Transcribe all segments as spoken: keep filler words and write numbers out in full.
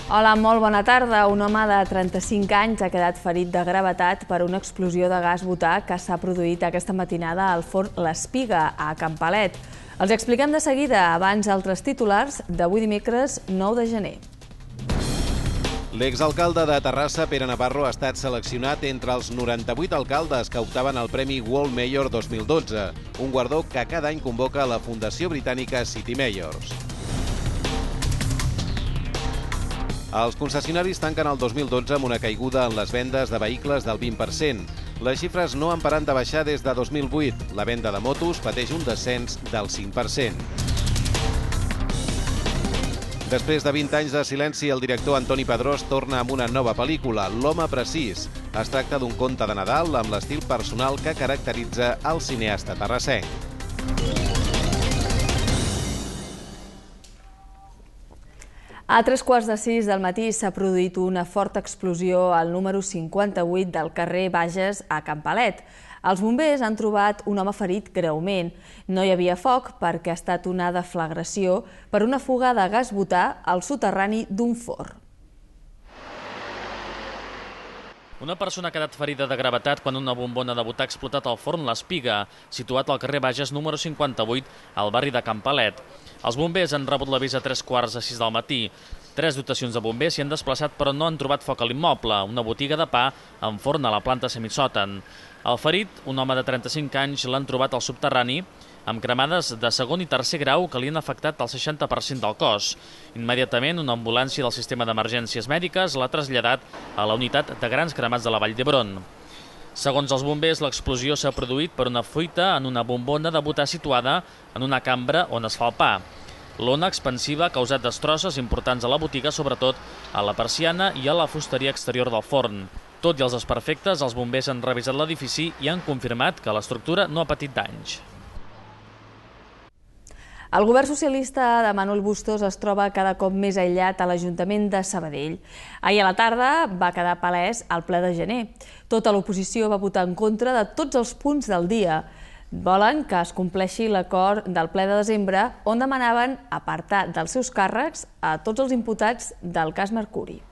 Hola, molt bona tarda. Un home de trenta-cinc anys ha quedat ferit de gravetat per una explosió de gas butà que s'ha produït aquesta matinada al forn L'Espiga, a Can Palet. Els expliquem de seguida, abans altres titulars d'avui dimecres nou de gener. L'exalcalde de Terrassa, Pere Navarro, ha estat seleccionat entre els noranta-vuit alcaldes que optaven al Premi World Mayor dos mil dotze, un guardó que cada any convoca la Fundació Britànica City Mayors. Els concessionaris tanquen el dos mil dotze amb una caiguda en les vendes de vehicles del vint per cent. Les xifres no han parat de baixar des de dos mil vuit. La venda de motos pateix un descens del cinc per cent. Després de vint anys de silenci, el director Antoni Pedrós torna amb una nova pel·lícula, L'home precís. Es tracta d'un conte de Nadal amb l'estil personal que caracteritza el cineasta terrassenc. A tres quarts de sis del matí s'ha produït una forta explosió al número cinquanta-vuit del carrer Bages a Can Palet. Els bombers han trobat un home ferit greument. No hi havia foc perquè ha estat una deflagració per una fuga de gas butà al soterrani d'un forn. Una persona ha quedat ferida de gravetat quan una bombona de butà ha explotat al forn L'Espiga, situat al carrer Bages número cinquanta-vuit, al barri de Can Palet. Els bombers han rebut l'avís a tres quarts de sis del matí. Tres dotacions de bombers s'hi han desplaçat però no han trobat foc a l'immoble, una botiga de pa en forn a la planta semissòtan. El ferit, un home de trenta-cinc anys, l'han trobat al subterrani amb cremades de segon i tercer grau que li han afectat el seixanta per cent del cos. Immediatament, una ambulància del sistema d'emergències mèdiques l'ha traslladat a la unitat de grans cremats de la Vall d'Hebron. Segons els bombers, l'explosió s'ha produït per una fuita en una bombona de butà situada en una cambra on es fa el pa. L'ona expansiva ha causat destrosses importants a la botiga, sobretot a la persiana i a la fusteria exterior del forn. Tot i els desperfectes, els bombers han revisat l'edifici i han confirmat que l'estructura no ha patit danys. El govern socialista de Manuel Bustos es troba cada cop més aïllat a l'Ajuntament de Sabadell. Ahir a la tarda va quedar palès al ple de gener. Tota l'oposició va votar en contra de tots els punts del dia. Volen que es compleixi l'acord del ple de desembre on demanaven apartar dels seus càrrecs a tots els imputats del cas Mercuri.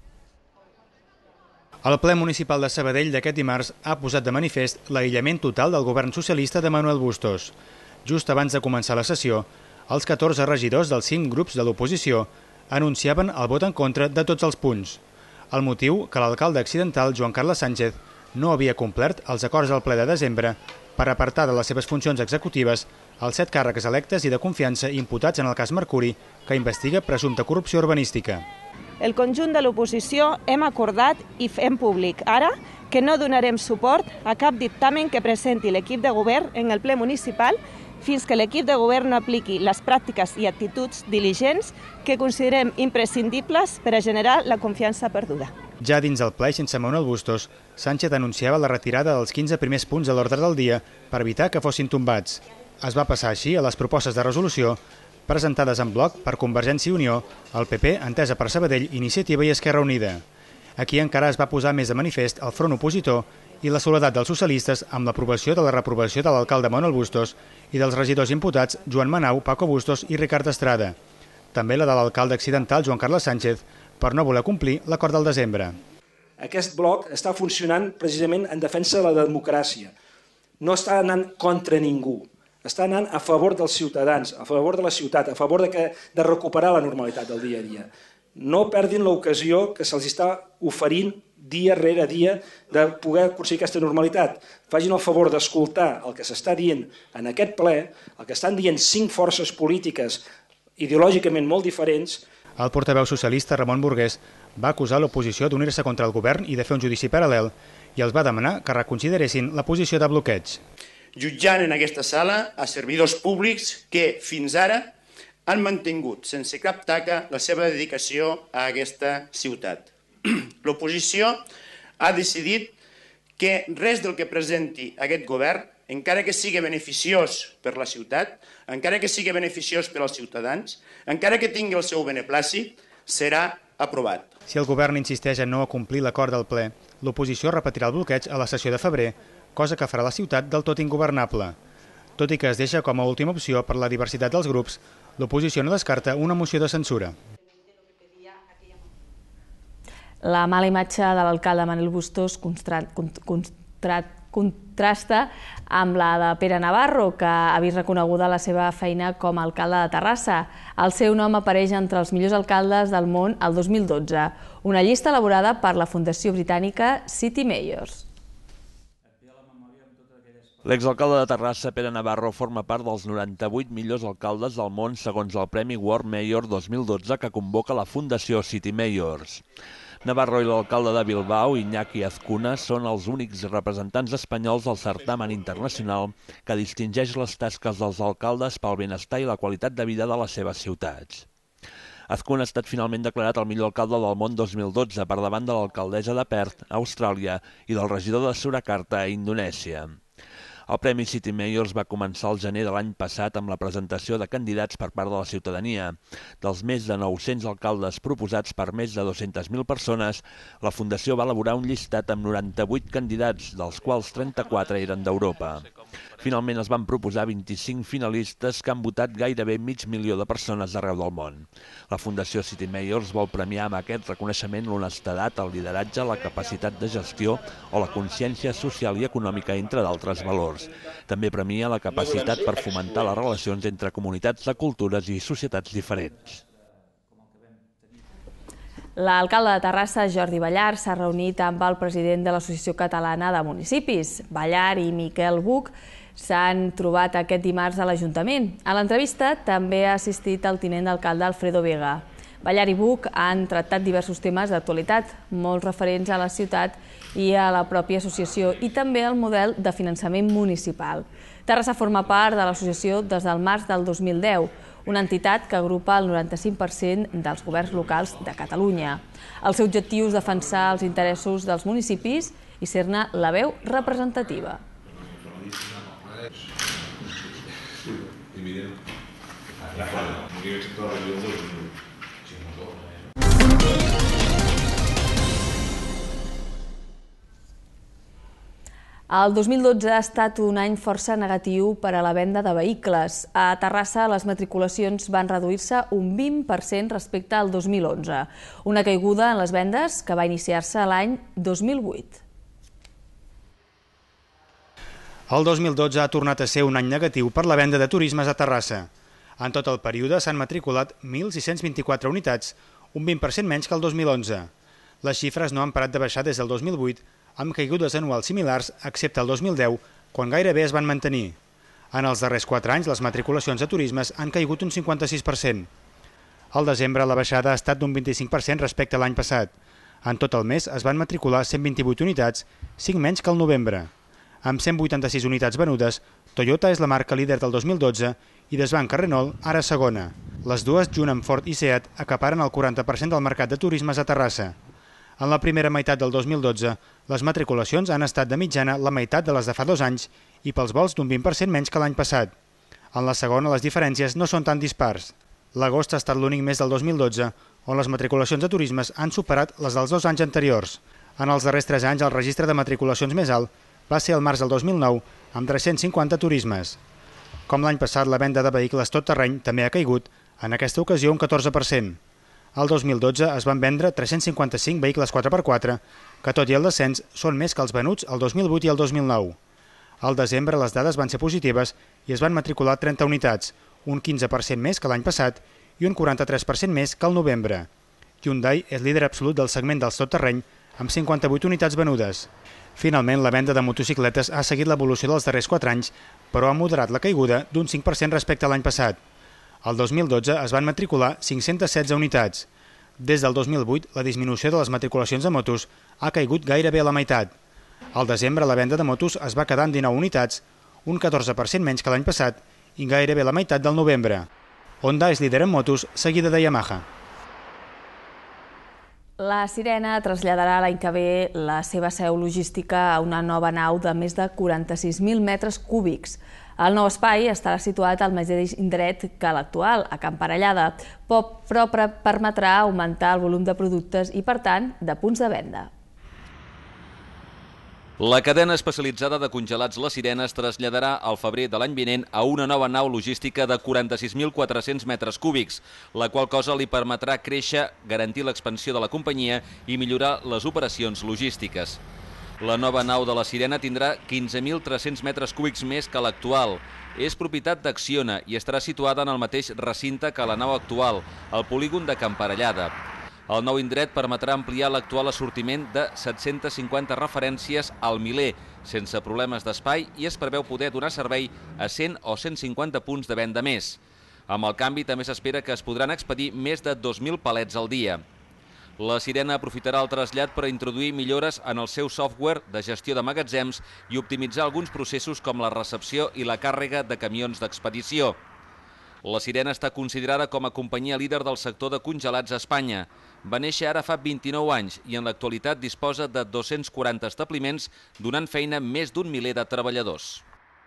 El ple municipal de Sabadell d'aquest dimarts ha posat de manifest l'aïllament total del govern socialista de Manuel Bustos. Just abans de començar la sessió, els catorze regidors dels cinc grups de l'oposició anunciaven el vot en contra de tots els punts. El motiu que l'alcalde accidental Joan Carles Sánchez no havia complert els acords del ple de desembre per apartar de les seves funcions executives els set càrrecs electes i de confiança imputats en el cas Mercuri, que investiga presumpta corrupció urbanística. El conjunt de l'oposició hem acordat i fem públic ara que no donarem suport a cap dictamen que presenti l'equip de govern en el ple municipal fins que l'equip de govern no apliqui les pràctiques i actituds diligents que considerem imprescindibles per a generar la confiança perduda. Ja dins el ple sense Manuel Bustos, Sánchez anunciava la retirada dels quinze primers punts de l'ordre del dia per evitar que fossin tombats. Es va passar així a les propostes de resolució presentades en bloc per Convergència i Unió, el P P, Entesa per Sabadell, Iniciativa i Esquerra Unida. Aquí encara es va posar més de manifest el front opositor i la soledat dels socialistes amb l'aprovació de la reprovació de l'alcalde Manuel Bustos i dels regidors imputats Joan Manau, Paco Bustos i Ricard Estrada. També la de l'alcalde accidental Joan Carles Sánchez per no voler complir l'acord del desembre. Aquest bloc està funcionant precisament en defensa de la democràcia. No està anant contra ningú. Està anant a favor dels ciutadans, a favor de la ciutat, a favor de, que, de recuperar la normalitat del dia a dia. No perdin l'ocasió que se'ls està oferint dia rere dia de poder aconseguir aquesta normalitat. Facin el favor d'escoltar el que s'està dient en aquest ple, el que estan dient cinc forces polítiques ideològicament molt diferents. El portaveu socialista Ramon Burgués va acusar l'oposició d'unir-se contra el govern i de fer un judici paral·lel i els va demanar que reconsideressin la posició de bloqueig. Jutjant en aquesta sala a servidors públics que fins ara han mantingut sense cap taca la seva dedicació a aquesta ciutat. L'oposició ha decidit que res del que presenti aquest govern, encara que sigui beneficiós per la ciutat, encara que sigui beneficiós per als ciutadans, encara que tingui el seu beneplàcit, serà aprovat. Si el govern insisteix en no complir l'acord del ple, l'oposició repetirà el bloqueig a la sessió de febrer, cosa que farà la ciutat del tot ingovernable. Tot i que es deixa com a última opció per la diversitat dels grups, l'oposició no descarta una moció de censura. La mala imatge de l'alcalde Manel Bustos contrasta amb la de Pere Navarro, que ha vist reconeguda la seva feina com a alcalde de Terrassa. El seu nom apareix entre els millors alcaldes del món el dos mil dotze, una llista elaborada per la fundació britànica City Mayors. L'exalcalde de Terrassa, Pere Navarro, forma part dels noranta-vuit millors alcaldes del món segons el Premi World Mayor dos mil dotze que convoca la Fundació City Mayors. Navarro i l'alcalde de Bilbao, Iñaki Azcuna, són els únics representants espanyols del certamen internacional que distingeix les tasques dels alcaldes pel benestar i la qualitat de vida de les seves ciutats. Azcuna ha estat finalment declarat el millor alcalde del món dos mil dotze per davant de l'alcaldessa de Perth, a Austràlia, i del regidor de Surakarta, a Indonèsia. El Premi City Mayors va començar el gener de l'any passat amb la presentació de candidats per part de la ciutadania. Dels més de nou-cents alcaldes proposats per més de dues-centes mil persones, la Fundació va elaborar un llistat amb noranta-vuit candidats, dels quals trenta-quatre eren d'Europa. Finalment es van proposar vint-i-cinc finalistes que han votat gairebé mig milió de persones d'arreu del món. La Fundació City Mayors vol premiar amb aquest reconeixement l'honestedat, el lideratge, la capacitat de gestió o la consciència social i econòmica, entre d'altres valors. També premia la capacitat per fomentar les relacions entre comunitats de cultures i societats diferents. L'alcalde de Terrassa, Jordi Ballar, s'ha reunit amb el president de l'Associació Catalana de Municipis. Ballar i Miquel Buch s'han trobat aquest dimarts a l'Ajuntament. A l'entrevista també ha assistit el tinent d'alcalde Alfredo Vega. Ballar i Buch han tractat diversos temes d'actualitat, molts referents a la ciutat i a la pròpia associació, i també al model de finançament municipal. Terrassa forma part de l'associació des del març del dos mil deu, una entitat que agrupa el noranta-cinc per cent dels governs locals de Catalunya. El seu objectiu és defensar els interessos dels municipis i ser-ne la veu representativa. El dos mil dotze ha estat un any força negatiu per a la venda de vehicles. A Terrassa les matriculacions van reduir-se un vint per cent respecte al dos mil onze, una caiguda en les vendes que va iniciar-se l'any dos mil vuit. El dos mil dotze ha tornat a ser un any negatiu per la venda de turismes a Terrassa. En tot el període s'han matriculat mil sis-cents vint-i-quatre unitats, un vint per cent menys que el dos mil onze. Les xifres no han parat de baixar des del dos mil vuit, amb caigudes anuals similars, excepte el dos mil deu, quan gairebé es van mantenir. En els darrers quatre anys, les matriculacions de turismes han caigut un cinquanta-sis per cent. Al desembre, la baixada ha estat d'un vint-i-cinc per cent respecte a l'any passat. En tot el mes es van matricular cent vint-i-vuit unitats, cinc menys que el novembre. Amb cent vuitanta-sis unitats venudes, Toyota és la marca líder del dos mil dotze i Desbanca Renault, ara segona. Les dues, junt amb Ford i Seat, acaparen el quaranta per cent del mercat de turismes a Terrassa. En la primera meitat del dos mil dotze, les matriculacions han estat de mitjana la meitat de les de fa dos anys i pels vols d'un vint per cent menys que l'any passat. En la segona, les diferències no són tan dispars. L'agost ha estat l'únic mes del dos mil dotze on les matriculacions de turismes han superat les dels dos anys anteriors. En els darrers tres anys, el registre de matriculacions més alt va ser el març del dos mil nou, amb tres-cents cinquanta turismes. Com l'any passat, la venda de vehicles tot terreny també ha caigut, en aquesta ocasió un catorze per cent. El dos mil dotze es van vendre tres-cents cinquanta-cinc vehicles quatre per quatre, que tot i el descens són més que els venuts el dos mil vuit i el dos mil nou. Al desembre les dades van ser positives i es van matricular trenta unitats, un quinze per cent més que l'any passat i un quaranta-tres per cent més que el novembre. Hyundai és líder absolut del segment dels tot terreny amb cinquanta-vuit unitats venudes. Finalment, la venda de motocicletes ha seguit l'evolució dels darrers quatre anys, però ha moderat la caiguda d'un cinc per cent respecte a l'any passat. El dos mil dotze es van matricular cinc-centes setze unitats. Des del dos mil vuit, la disminució de les matriculacions de motos ha caigut gairebé a la meitat. Al desembre, la venda de motos es va quedar en dinou unitats, un catorze per cent menys que l'any passat i gairebé la meitat del novembre. Honda és líder en motos, seguida de Yamaha. La Sirena traslladarà l'any que ve la seva seu logística a una nova nau de més de quaranta-sis mil metres cúbics. El nou espai estarà situat al mateix indret que l'actual, a Can Parellada, però permetrà augmentar el volum de productes i, per tant, de punts de venda. La cadena especialitzada de congelats La Sirena es traslladarà al febrer de l'any vinent a una nova nau logística de quaranta-sis mil quatre-cents metres cúbics, la qual cosa li permetrà créixer, garantir l'expansió de la companyia i millorar les operacions logístiques. La nova nau de La Sirena tindrà quinze mil tres-cents metres cúbics més que l'actual. És propietat d'Acciona i estarà situada en el mateix recinte que la nau actual, al polígon de Camparellada. El nou indret permetrà ampliar l'actual assortiment de set-centes cinquanta referències al miler, sense problemes d'espai, i es preveu poder donar servei a cent o cent cinquanta punts de venda més. Amb el canvi també s'espera que es podran expedir més de dos mil palets al dia. La Sirena aprofitarà el trasllat per introduir millores en el seu software de gestió de magatzems i optimitzar alguns processos com la recepció i la càrrega de camions d'expedició. La Sirena està considerada com a companyia líder del sector de congelats a Espanya. Va néixer ara fa vint-i-nou anys i en l'actualitat disposa de dos-cents quaranta establiments, donant feina a més d'un miler de treballadors.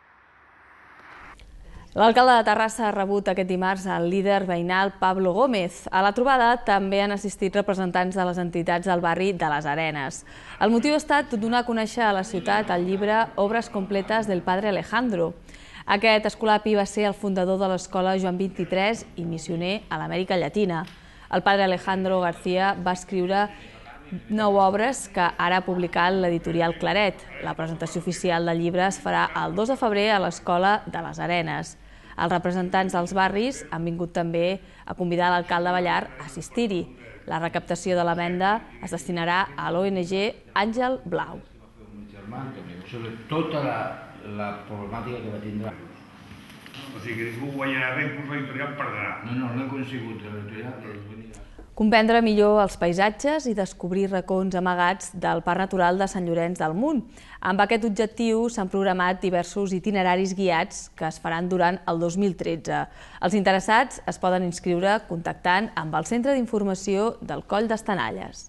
L'alcalde de Terrassa ha rebut aquest dimarts el líder veïnal Pablo Gómez. A la trobada també han assistit representants de les entitats del barri de les Arenes. El motiu ha estat donar a conèixer a la ciutat el llibre Obres completes del padre Alejandro. Aquest escolapi va ser el fundador de l'escola Joan vint-i-tres i missioner a l'Amèrica Llatina. El padre Alejandro García va escriure nou obres que ara ha publicat l'editorial Claret. La presentació oficial del llibre es farà el dos de febrer a l'Escola de les Arenes. Els representants dels barris han vingut també a convidar l'alcalde Ballar a assistir-hi. La recaptació de la venda es destinarà a l'O N G Àngel Blau. Sobre tota la, la problemàtica que va tindre. O sigui que ningú guanyarà res, doncs l'editorial perdrà. No, no, no he consegut l'editorial. Comprendre millor els paisatges i descobrir racons amagats del Parc Natural de Sant Llorenç del Munt. Amb aquest objectiu s'han programat diversos itineraris guiats que es faran durant el dos mil tretze. Els interessats es poden inscriure contactant amb el Centre d'Informació del Coll d'Estanalles.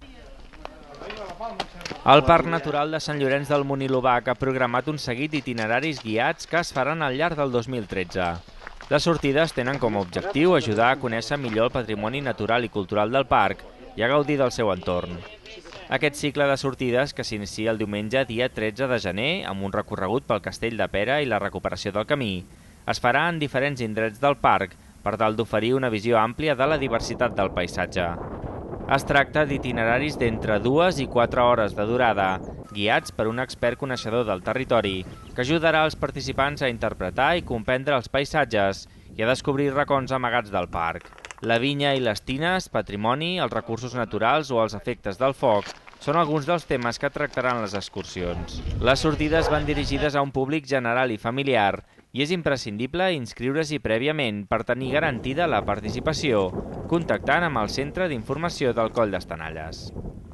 El Parc Natural de Sant Llorenç del Munt i l'Obac ha programat un seguit d'itineraris guiats que es faran al llarg del dos mil tretze. Les sortides tenen com a objectiu ajudar a conèixer millor el patrimoni natural i cultural del parc i a gaudir del seu entorn. Aquest cicle de sortides, que s'inicia el diumenge dia tretze de gener amb un recorregut pel Castell de Pera i la recuperació del camí, es farà en diferents indrets del parc per tal d'oferir una visió àmplia de la diversitat del paisatge. Es tracta d'itineraris d'entre dues i quatre hores de durada, guiats per un expert coneixedor del territori, que ajudarà els participants a interpretar i comprendre els paisatges i a descobrir racons amagats del parc. La vinya i les tines, patrimoni, els recursos naturals o els efectes del foc són alguns dels temes que tractaran les excursions. Les sortides van dirigides a un públic general i familiar i és imprescindible inscriure-s'hi prèviament per tenir garantida la participació, contactant amb el Centre d'Informació del Coll d'Estanalles.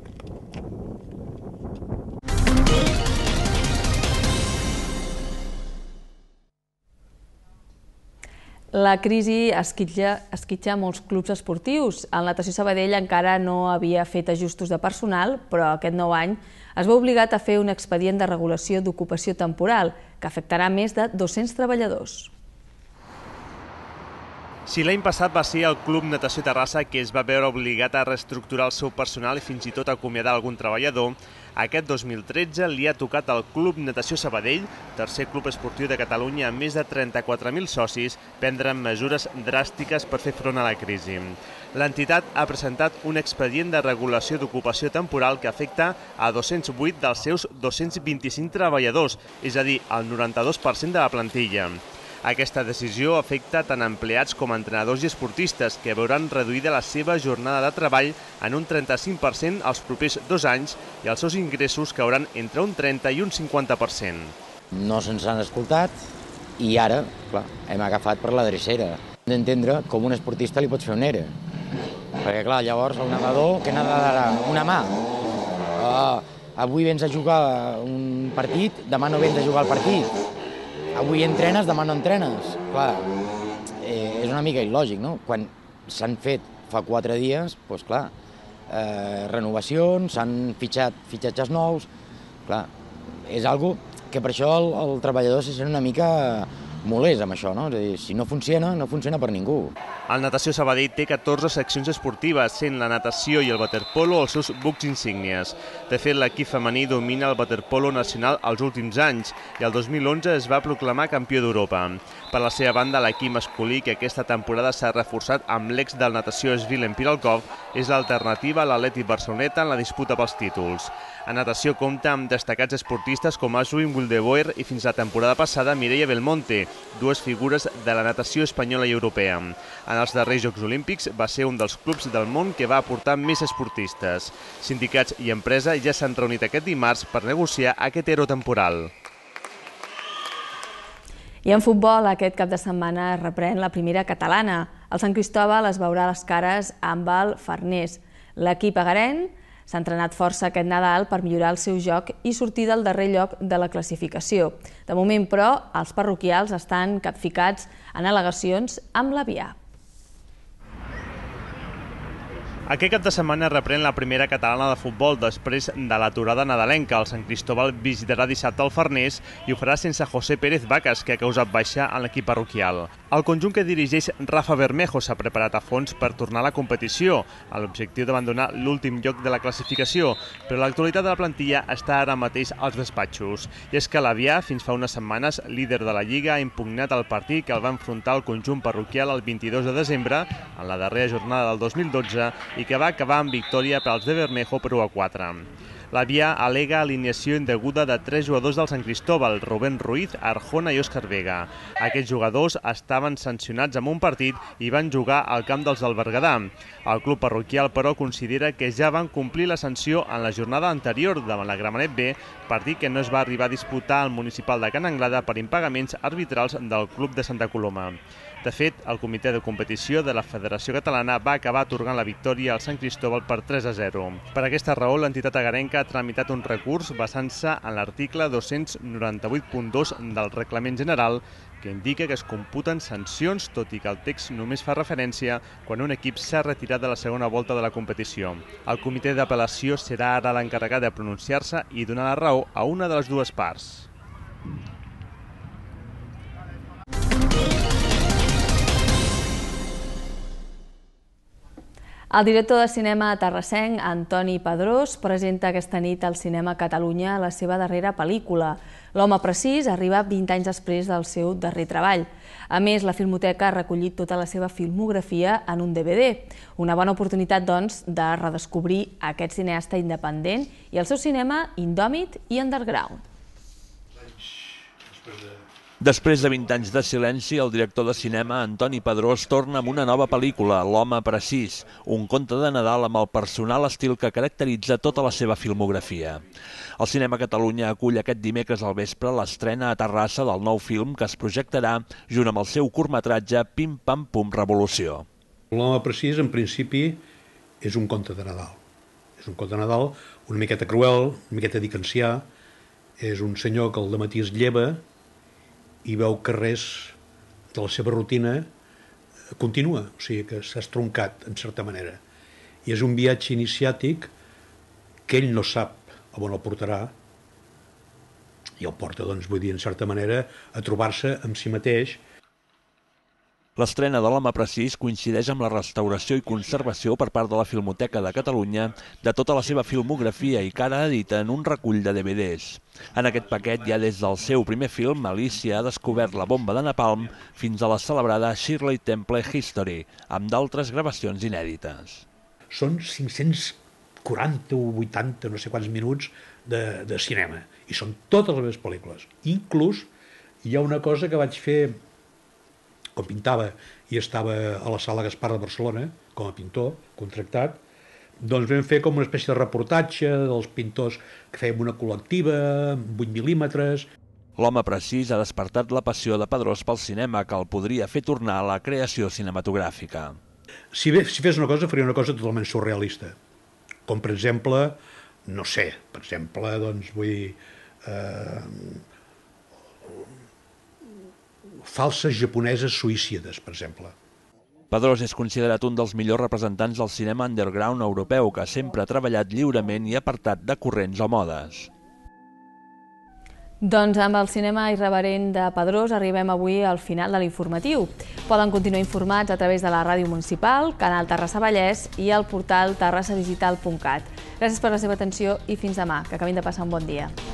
La crisi esquitlla, esquitxa molts clubs esportius. El Natació Sabadell encara no havia fet ajustos de personal, però aquest nou any es va obligat a fer un expedient de regulació d'ocupació temporal, que afectarà més de dos-cents treballadors. Si l'any passat va ser el Club Natació Terrassa que es va veure obligat a reestructurar el seu personal i fins i tot a acomiadar algun treballador, aquest dos mil tretze li ha tocat al Club Natació Sabadell, tercer club esportiu de Catalunya amb més de trenta-quatre mil socis, prendre mesures dràstiques per fer front a la crisi. L'entitat ha presentat un expedient de regulació d'ocupació temporal que afecta a dos-cents vuit dels seus dos-cents vint-i-cinc treballadors, és a dir, el noranta-dos per cent de la plantilla. Aquesta decisió afecta tant empleats com entrenadors i esportistes, que veuran reduïda la seva jornada de treball en un trenta-cinc per cent els propers dos anys i els seus ingressos cauran entre un trenta i un cinquanta per cent. No se'ns han escoltat i ara, clar, hem agafat per la drecera. Hem d'entendre com un esportista li pot fer un E R E. Perquè, clar, llavors el nedador, què nedarà? Una mà. Uh, avui vens a jugar un partit, demà no vens a jugar el partit. Avui entrenes, demà no entrenes. Clar, eh, és una mica il·lògic, no? Quan s'han fet fa quatre dies, doncs clar, eh, renovacions, s'han fitxat fitxatges nous, clar, és algo que per això el, el treballador se sent una mica molest amb això, no? És a dir, si no funciona, no funciona per ningú. El Natació Sabadell té catorze seccions esportives, sent la natació i el waterpolo els seus bucs insígnies. De fet, l'equip femení domina el waterpolo nacional els últims anys i el dos mil onze es va proclamar campió d'Europa. Per la seva banda, l'equip masculí, que aquesta temporada s'ha reforçat amb l'ex del natació Svilen Piralkov, és l'alternativa a l'Atlètic Barceloneta en la disputa pels títols. En natació compta amb destacats esportistes com Aswin Wildeboer i fins la temporada passada Mireia Belmonte, dues figures de la natació espanyola i europea. En els darrers Jocs Olímpics va ser un dels clubs del món que va aportar més esportistes. Sindicats i empresa ja s'han reunit aquest dimarts per negociar aquest ero temporal. I en futbol, aquest cap de setmana es reprèn la primera catalana. El Sant Cristòbal es veurà les cares amb el Farners. L'equip agarenc s'ha entrenat força aquest Nadal per millorar el seu joc i sortir del darrer lloc de la classificació. De moment, però, els parroquials estan capficats en al·legacions amb l'Avià. Aquest cap de setmana reprèn la primera catalana de futbol després de l'aturada nadalenca. El Sant Cristòbal visitarà dissabte el Farners i ho farà sense José Pérez Vacas, que ha causat baixa en l'equip parroquial. El conjunt que dirigeix Rafa Bermejo s'ha preparat a fons per tornar a la competició, amb l'objectiu d'abandonar l'últim lloc de la classificació, però l'actualitat de la plantilla està ara mateix als despatxos. I és que l'Avià, fins fa unes setmanes, líder de la Lliga, ha impugnat el partit que el va enfrontar el conjunt parroquial el vint-i-dos de desembre, en la darrera jornada del dos mil dotze, i que va acabar amb victòria per als de Bermejo per u a quatre. L'Avià al·lega alineació indeguda de tres jugadors del Sant Cristòbal, Rubén Ruiz, Arjona i Òscar Vega. Aquests jugadors estaven sancionats amb un partit i van jugar al camp dels del Berguedà. El club parroquial, però, considera que ja van complir la sanció en la jornada anterior davant la Gramenet B, partit que no es va arribar a disputar al municipal de Can Anglada per impagaments arbitrals del club de Santa Coloma. De fet, el comitè de competició de la Federació Catalana va acabar atorgant la victòria al Sant Cristòbal per tres a zero. Per aquesta raó, l'entitat agarenca ha tramitat un recurs basant-se en l'article dos-cents noranta-vuit punt dos del Reglament General, que indica que es computen sancions, tot i que el text només fa referència quan un equip s'ha retirat de la segona volta de la competició. El comitè d'apel·lació serà ara l'encarregat de pronunciar-se i donar la raó a una de les dues parts. El director de cinema terrassenc, Antoni Pedrós, presenta aquesta nit al Cinema Catalunya la seva darrera pel·lícula. L'home precís arriba vint anys després del seu darrer treball. A més, la Filmoteca ha recollit tota la seva filmografia en un D V D. Una bona oportunitat, doncs, de redescobrir aquest cineasta independent i el seu cinema indòmit i underground. Després de vint anys de silenci, el director de cinema, Antoni Pedrós, torna amb una nova pel·lícula, L'home precís, un conte de Nadal amb el personal estil que caracteritza tota la seva filmografia. El Cinema Catalunya acull aquest dimecres al vespre l'estrena a Terrassa del nou film que es projectarà junt amb el seu curtmetratge Pim Pam Pum Revolució. L'home precís, en principi, és un conte de Nadal. És un conte de Nadal una miqueta cruel, una miqueta dickensià. És un senyor que al dematí es lleva i veu que res de la seva rutina continua, o sigui que s'ha estroncat, en certa manera. I és un viatge iniciàtic que ell no sap a on el portarà i el porta, doncs, vull dir, en certa manera, a trobar-se amb si mateix. L'estrena de L'home precís coincideix amb la restauració i conservació per part de la Filmoteca de Catalunya de tota la seva filmografia i que ara edita en un recull de D V Ds. En aquest paquet ja des del seu primer film, Alicia ha descobert la bomba de napalm fins a la celebrada Shirley Temple History, amb d'altres gravacions inèdites. Són cinc-cents quaranta o vuitanta, no sé quants minuts de, de cinema, i són totes les meves pel·lícules. Inclús hi ha una cosa que vaig fer com pintava i estava a la Sala Gaspar de Barcelona, com a pintor, contractat, doncs vam fer com una espècie de reportatge dels pintors que fèiem una col·lectiva, vuit mil·límetres. L'home precís ha despertat la passió de Pedrós pel cinema que el podria fer tornar a la creació cinematogràfica. Si, bé, si fes una cosa, faria una cosa totalment surrealista. Com, per exemple, no sé, per exemple, doncs vull dir, eh, falses japoneses suïcides, per exemple. Pedrós és considerat un dels millors representants del cinema underground europeu que sempre ha treballat lliurement i apartat de corrents o modes. Doncs amb el cinema irreverent de Pedrós arribem avui al final de l'informatiu. Poden continuar informats a través de la ràdio municipal, Canal Terrassa Vallès i el portal terrassa digital punt cat. Gràcies per la seva atenció i fins demà, que acabin de passar un bon dia.